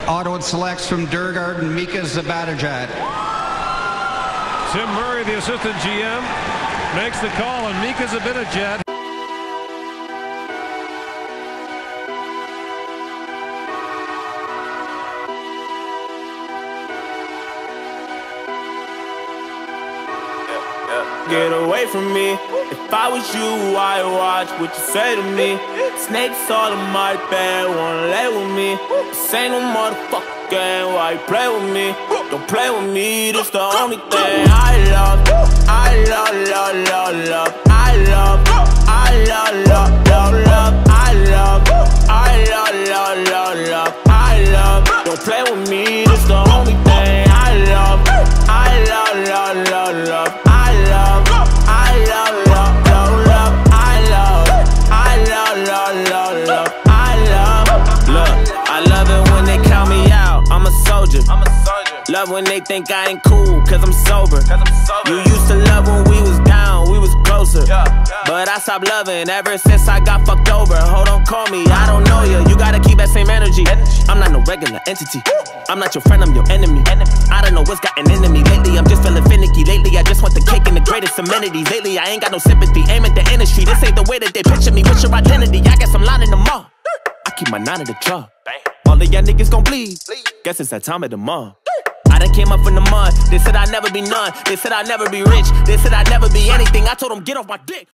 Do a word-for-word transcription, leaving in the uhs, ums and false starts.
Auto and selects from Durgard and Mika Zibanejad. Tim Murray, the assistant G M, makes the call on Mika Zibanejad. Get away from me. If I was you, I'd watch what you say to me. Snakes all in my bed, wanna lay with me. This ain't no motherfucking game, why you play with me? Don't play with me, this the only thing I love. I love, love, love, love. I love, I love, love, love, love. I love, I love, love, love, love. I love, don't play with me, this the only thing I love. I love, love, love, love. I love, I love, love, love, love. I love, I love, love, love, love. I love, look, I love it when they count me out. I'm a soldier. I'm a soldier. Love when they think I ain't cool, cause I'm sober. Cause I'm sober. You used to love when we was down, we was closer. Yeah, yeah. But I stopped loving ever since I got fucked over. Hold on, call me, I don't know you. You gotta keep that same energy. I'm not no regular entity. I'm not your friend, I'm your enemy. I don't know what's gotten into me lately. I'm just feeling finicky. Lately, I just want the cake and the greatest amenities. Lately, I ain't got no sympathy. Aim at the industry. This ain't the way that they picture me. What's your identity? I guess I'm lining them up. I keep my nine in the club. All of y'all niggas gon' bleed. Guess it's that time of the month. I done came up from the mud. They said I'd never be none. They said I'd never be rich. They said I'd never be anything. I told them get off my dick.